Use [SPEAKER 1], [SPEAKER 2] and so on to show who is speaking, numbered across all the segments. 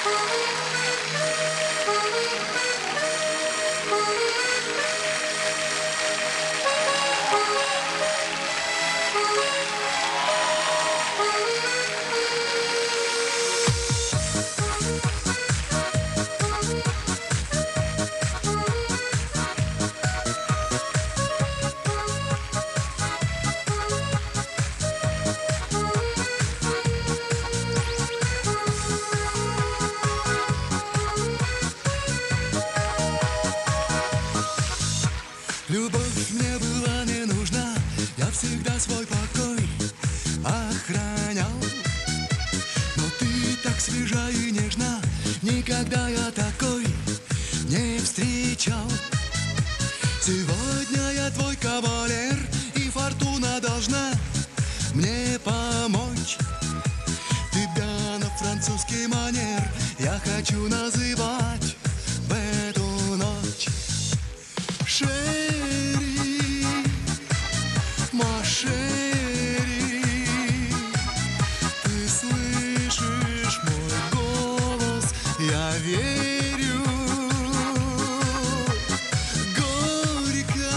[SPEAKER 1] Любовь мне была не нужна, я всегда свой покой охранял. Но ты так свежа и нежна, никогда я такой не встречал. Сегодня я твой кавалер, и фортуна должна мне помочь. Тебя на французский манер я хочу называть в эту ночь. Шери, ма шери, ты слышишь мой голос, я верю. Горько,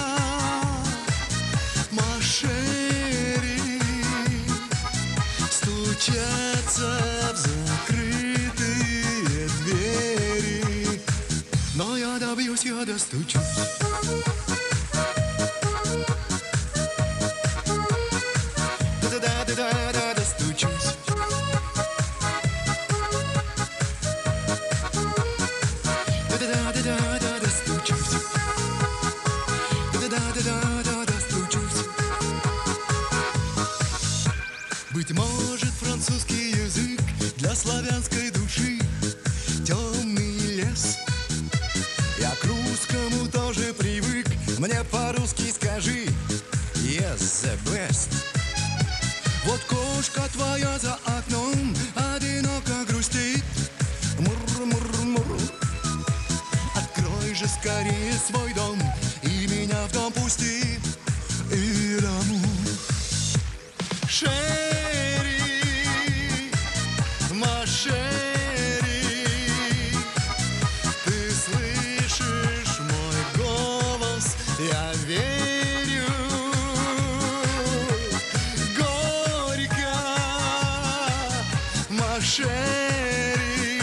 [SPEAKER 1] ма шери, стучаться в закрытые двери. Но я добьюсь, я достучусь. Да-да-да-да-да, достучусь. Да-да-да-да-да, достучусь. Да-да-да-да-да, достучусь. Быть может, французский язык для славянской души темный лес. Я к русскому тоже привык, мне по-русски скажи yes, the best. Вот кошка твоя за окном одиноко грустит. Мур-мур-мур. Открой же скорее свой дом и меня в дом пусти. И домой. Шери, ма шери, ты слышишь мой голос, я верю. Горько, ма шери,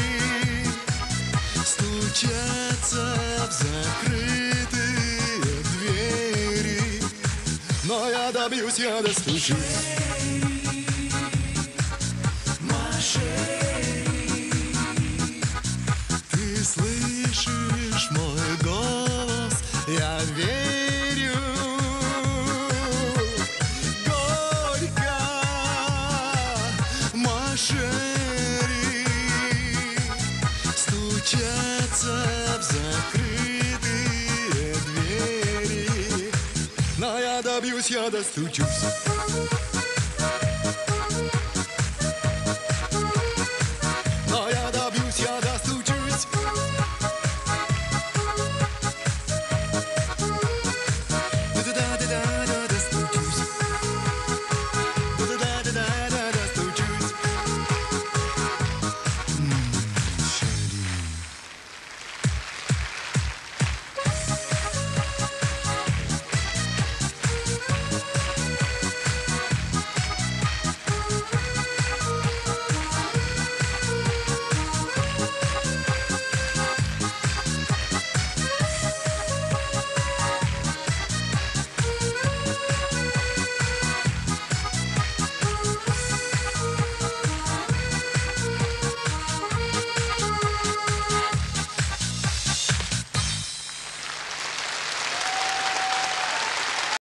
[SPEAKER 1] стучаться в закрытые двери. Но я добьюсь, я достучусь. Ты слышишь мой голос, я верю. Горько, ма шери, стучаться в закрытые двери. Но я добьюсь, я достучусь.